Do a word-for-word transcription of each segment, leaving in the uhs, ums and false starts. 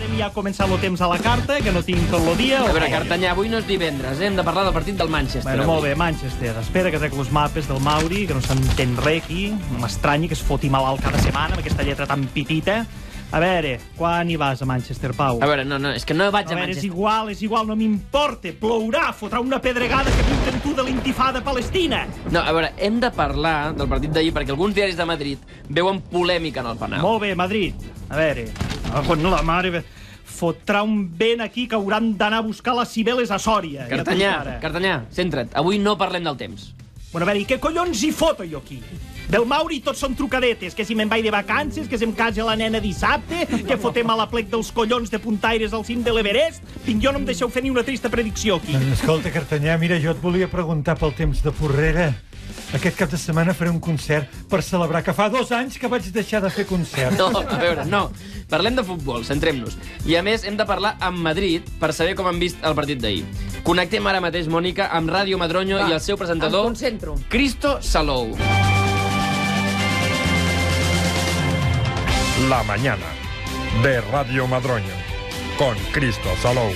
ja ha començat el temps a la carta, que no tinc tot el dia. A veure, Cartanyà, avui no és divendres, eh? Hem de parlar del partit del Manchester. Bueno, molt bé, Manchester. Espera que trec els mapes del Mauri, que no s'entén res aquí. M'estranyi que es foti malalt cada setmana amb aquesta lletra tan petita. A veure, quan hi vas a Manchester, Pau? A veure, no, no, és que no vaig a, a veure, Manchester. és igual, és igual, no m'importa. Plourà, fotrà una pedregada que pinten tu de l'intifada palestina. No, a veure, hem de parlar del partit d'ahir perquè alguns diaris de Madrid veuen polèmica en el penal. Molt bé, Madrid. A veure, no la mare... Fotrà un vent aquí que hauran d'anar a buscar les cibeles a Sòria. Cartanyà, ja Cartanyà, centra't. Avui no parlem del temps. Bueno, a veure, i què collons hi foto jo aquí? Del Mauri tots són trucadetes, que si me'n vaig de vacances, que si em casa la nena dissabte, que fotem a la plec dels collons de puntaires al cim de l'Everest. Vinc, jo no em deixeu fer ni una trista predicció aquí. Escolta, Cartanyà, mira, jo et volia preguntar pel temps de Porrera. Aquest cap de setmana faré un concert per celebrar que fa dos anys que vaig deixar de fer concert. No, a veure, no. Parlem de futbol, centrem-nos. I a més, hem de parlar amb Madrid per saber com han vist el partit d'ahir. Connectem ara mateix, Mònica, amb Ràdio Madroño Va, i el seu presentador, Cristo Salou. La mañana de Radio Madroño con Cristo Salou.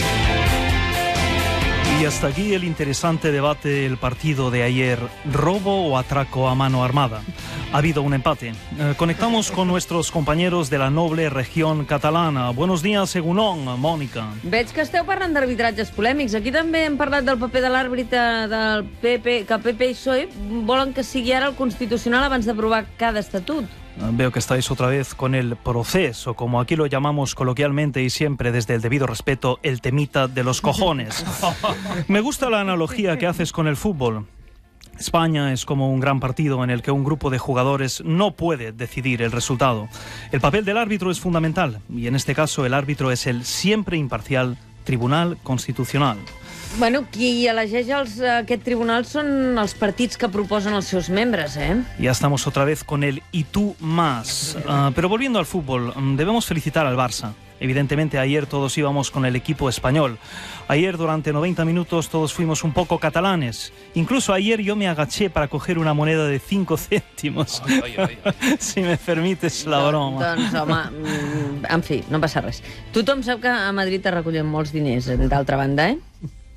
Y hasta aquí el interesante debate del partido de ayer. ¿Robo o atraco a mano armada? Ha habido un empate. Eh, conectamos con nuestros compañeros de la noble región catalana. Buenos días, Egunon, Mònica. Veig que esteu parlant d'arbitratges polèmics. Aquí també hem parlat del paper de l'àrbitre del P P, que P P i P S O E volen que sigui ara el Constitucional abans d'aprovar cada estatut. Veo que estáis otra vez con el proceso, como aquí lo llamamos coloquialmente y siempre desde el debido respeto, el temita de los cojones. Me gusta la analogía que haces con el fútbol. España es como un gran partido en el que un grupo de jugadores no puede decidir el resultado. El papel del árbitro es fundamental y en este caso el árbitro es el siempre imparcial Tribunal Constitucional. Bueno, qui elegeix els, aquest tribunal són els partits que proposen els seus membres, eh? Ya estamos otra vez con el y tú más. Uh, pero volviendo al fútbol, debemos felicitar al Barça. Evidentemente ayer todos íbamos con el equipo español. Ayer durante noventa minutos todos fuimos un poco catalanes. Incluso ayer yo me agaché para coger una moneda de cinco céntimos. Ai, ai, ai, ai. Si me permites la broma. Doncs, home, en fi, no passa res. Tothom sap que a Madrid es recullen molts diners, d'altra banda, eh?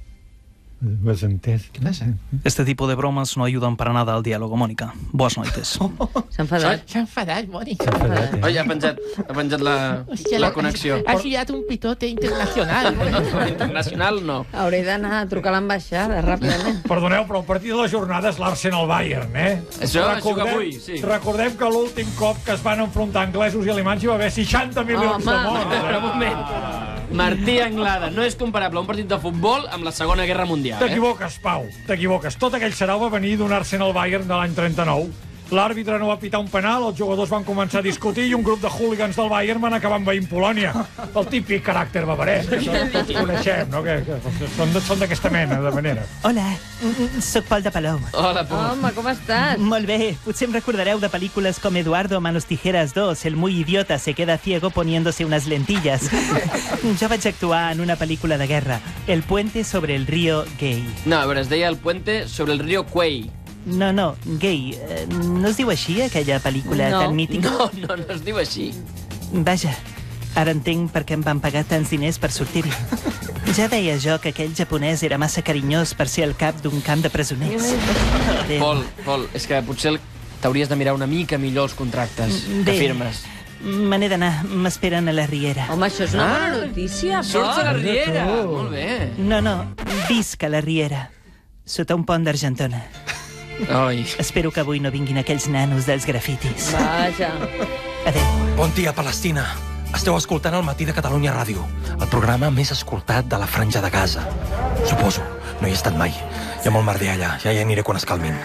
Ho has entès? Què passa? Este tipo de bromas no ayudan para nada al diálogo, Mónica. Boas noites. S'ha enfadat. S'ha enfadat, Mònica. S'ha enfadat, eh? Oi, ha penjat, ha penjat la, Hòstia, la connexió. Ha girat un pitote internacional. Internacional, no. Hauré d'anar a trucar a l'ambaixada ràpidament. Perdoneu, però el partit de la jornada és l'Arsenal-Bayern, eh? Això, això que avui, sí. Recordem que l'últim cop que es van enfrontar anglesos i alemanys hi va haver seixanta milions Home. de morts. Però un moment. Martí Anglada, no és comparable un partit de futbol amb la Segona Guerra Mundial, eh? T'equivoques, Pau, t'equivoques. Tot aquell sarau va venir d'un Arsenal-Bayern de l'any trenta-nou. L'àrbitre no va pitar un penal, els jugadors van començar a discutir i un grup de hooligans del Bayern van acabar envaint Polònia. El típic caràcter bavarès, que tots coneixem, no? Que, que són, són d'aquesta mena, de manera. Hola, soc Pol de Palou. Hola, Pol. Home, com estàs? Molt bé, potser em recordareu de pel·lícules com Eduardo Manos Tijeras dos, el muy idiota se queda ciego poniéndose unas lentillas. Jo vaig actuar en una pel·lícula de guerra, El puente sobre el río Gay. No, a veure, es deia El puente sobre el río Kwai. No, no, Gay. Eh, no es diu així, aquella pel·lícula No. tan mítica? No, no, no es diu així. Vaja, ara entenc per què em van pagar tants diners per sortir-hi. Ja deia jo que aquell japonès era massa carinyós per ser el cap d'un camp de presoners. Adéu. Pol, Pol, és que potser t'hauries de mirar una mica millor els contractes que Bé. firmes. Me n'he d'anar, m'esperen a la Riera. Home, això és una Ah, bona notícia, Surts a la Pol. Riera! Molt bé. No, no, visc a la Riera, sota un pont d'Argentona. Oi. Espero que avui no vinguin aquells nanos dels grafitis. Vaja. Adéu. Bon dia, Palestina. Esteu escoltant el Matí de Catalunya Ràdio, el programa més escoltat de la Franja de Gaza. Suposo, no hi he estat mai. Hi ha molt merder allà, ja hi aniré quan es calmin.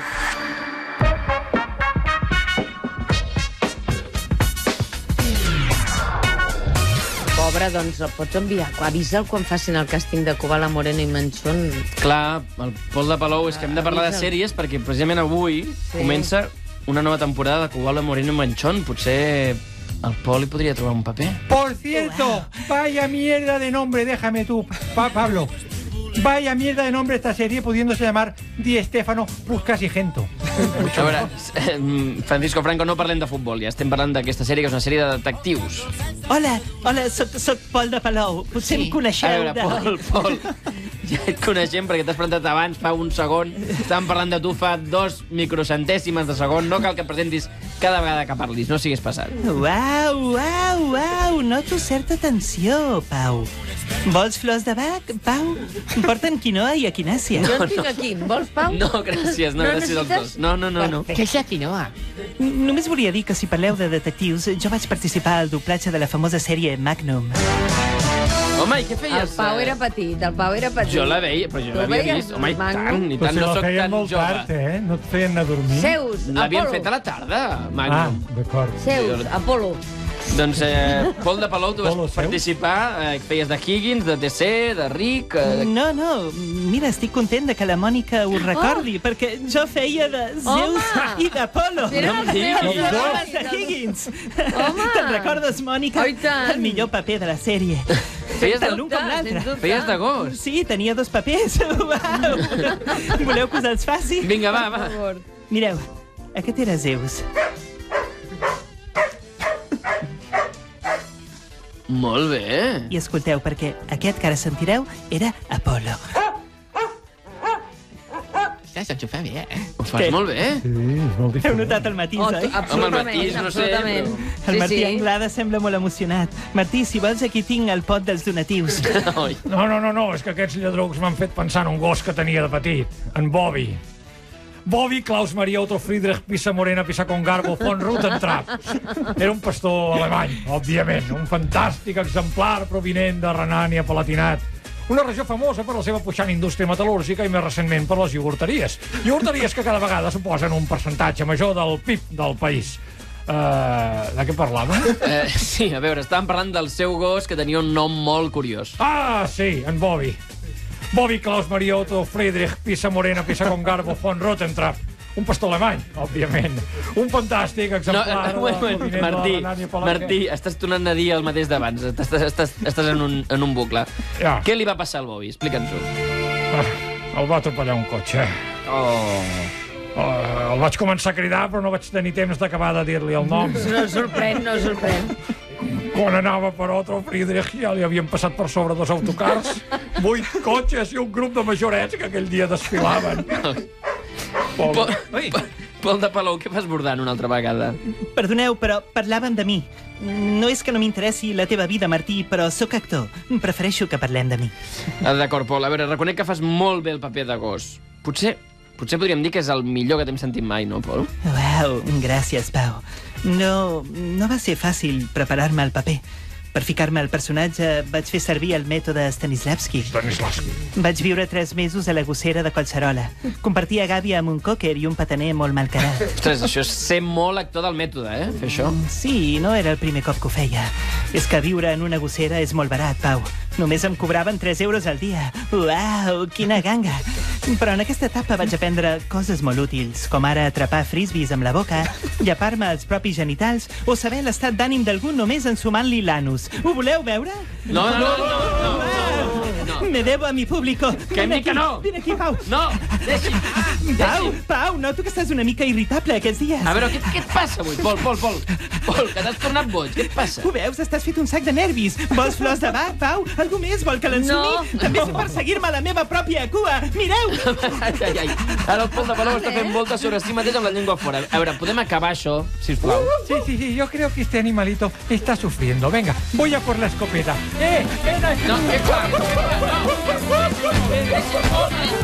Pobre, doncs el pots enviar. Avisa'l quan facin el càsting de Cubala, Moreno i Manchón. Clar, el Pol de Palou, és que hem de parlar de sèries perquè precisament avui Sí. comença una nova temporada de Cubala, Moreno i Manchón. Potser el Pol hi podria trobar un paper. Por cierto, vaya mierda de nombre, déjame tú, pa Pablo. Vaya mierda de nombre esta serie, pudiéndose llamar Di Stéfano Puskas y Gento. A veure, eh, Francisco Franco, no parlem de futbol, ja estem parlant d'aquesta sèrie, que és una sèrie de detectius. Hola, hola, soc, soc Pol de Palou. Potser Sí. em coneixeu A veure, de... Pol, Pol, ja et coneixem perquè t'has presentat abans, fa un segon. Estàvem parlant de tu fa dos microcentèsimes de segon. No cal que et presentis cada vegada que parlis, no siguis passat. Uau, uau, uau, noto certa tensió, Pau. Vols flors de bac, Pau? Porten quinoa i equinàcia. Jo en tinc aquí. Vols, Pau? No, gràcies, no, No gràcies als necessites? dos. No, no, no, no. Què és la quinoa? Només volia dir que si parleu de detectius, jo vaig participar al doblatge de la famosa sèrie Magnum. Home, i què El feies? Pau era petit, el Pau era petit. Jo la veia, però jo Tu l'havia veies vist. Home, i Magnum? tant, i Però tant, si no la sóc feien tan molt jove. tard, eh? No et feien anar a dormir? Zeus, L'havien Apolo. fet a la tarda, Ah, Magnum. d'acord. Zeus, Apolo. Doncs, eh, Pol de Palou, tu vas Polo, Zeus? participar, eh, feies de Higgins, de T C, de Rick... Eh, No, no, mira, estic content de que la Mònica ho recordi, perquè jo feia de Zeus Home! i d'Apolo. Eren els meus Els dos. homes de Higgins. Home! Te'n recordes, Mònica? Oh, i tant. El millor paper de la sèrie. Feies Tant de... l'un com l'altre. Sens dubte. Feies de gos. Sí, tenia dos papers. Uau! Voleu que us els faci? Vinga, va, Per va. favor. Mireu, aquest era Zeus. Molt bé. I escolteu, perquè aquest que ara sentireu era Apolo. Ostres, ens ho fa bé, eh? Ho fas Què? molt bé. Sí, és molt Heu diferent. notat el matís, Oh, oi? absolutament, matís, no sé, absolutament. El Sí, Martí sí. Anglada sembla molt emocionat. Martí, si vols, aquí tinc el pot dels donatius. Oi. No, no, no, no, és que aquests lladrucs m'han fet pensar en un gos que tenia de petit, en Bobby. Bobby Klaus Maria Otto Friedrich Pisa Morena Pisa Congarbo von Ruttentrap. Era un pastor alemany, òbviament, un fantàstic exemplar provinent de Renània-Palatinat. Una regió famosa per la seva puixant indústria metal·lúrgica i més recentment per les iogurteries. Iogurteries que cada vegada suposen un percentatge major del P I B del país. Uh, de què parlava? Eh, sí, a veure, estàvem parlant del seu gos que tenia un nom molt curiós. Ah, sí, en Bobby. Bobby Klaus Maria Otto Friedrich Pisa Morena Pisa Congarbo von Rottentrap. Un pastor alemany, òbviament. Un fantàstic No, exemplar... eh, un moment, provinent de la Martí, Renània-Palatinat. Martí, estàs tornant a dir el mateix d'abans. Estàs, estàs, estàs en, un, en un bucle. Ja. Què li va passar al Bobby? Explica'ns-ho. Ah, el va atropellar un cotxe. Oh. Uh, el vaig començar a cridar, però no vaig tenir temps d'acabar de dir-li el nom. No sorprèn, no sorprèn. Quan anava per Otto Friedrich ja li havien passat per sobre dos autocars, vuit cotxes i un grup de majorets que aquell dia desfilaven. Pol, Pobre. Pol, Pol de Palou, què fas bordant una altra vegada? Perdoneu, però parlàvem de mi. No és que no m'interessi la teva vida, Martí, però sóc actor. Prefereixo que parlem de mi. Ah, d'acord, Pol. A veure, reconec que fas molt bé el paper de gos. Potser, potser podríem dir que és el millor que t'hem sentit mai, no, Pol? Uau, gràcies, Pau. No, no va ser fàcil preparar-me al paper. Per ficar-me al personatge vaig fer servir el mètode Stanislavski. Stanislavski. Vaig viure tres mesos a la gossera de Collserola. Compartia gàbia amb un còquer i un pataner molt malcarat. Ostres, això és ser molt actor del mètode, eh? Fer això. Sí, no era el primer cop que ho feia. És que viure en una gossera és molt barat, Pau. Només em cobraven tres euros al dia. Uau, quina ganga! Però en aquesta etapa vaig aprendre coses molt útils, com ara atrapar frisbees amb la boca, llepar-me els propis genitals o saber l'estat d'ànim d'algú només ensumant-li l'anus. Ho voleu veure? No, no, no, no, no, no. Me debo a mi público. Que Vine mica aquí, no. Vine aquí, Pau. No, deixi, Pau, deixi. Pau, noto que estàs una mica irritable aquests dies. A veure, què, què et passa avui? Pol, Pol, Pol. Pol, que t'has tornat boig. Què et passa? Ho veus? Estàs fet un sac de nervis. Vols flors de bac, Pau? Algú més vol que l'ensumi? No. També sé perseguir-me a la meva pròpia cua. Mireu! Ai, ai, ai. Ara el Pol de Palou està fent voltes sobre si mateix amb la llengua fora. A veure, podem acabar això, sisplau? Sí, sí, sí, yo creo que este animalito está sufriendo. Venga, voy a por la escopeta. ¡Eh! ¡Ven aquí! No, què fa? Què fa? No.